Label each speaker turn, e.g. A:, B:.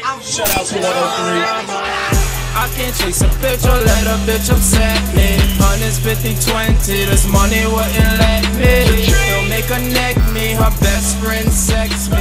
A: Shout out to 103.
B: I can't chase a bitch or let a bitch upset me. Honest 50-20, this money wouldn't let me. He'll make her neck me, her best friend sex me.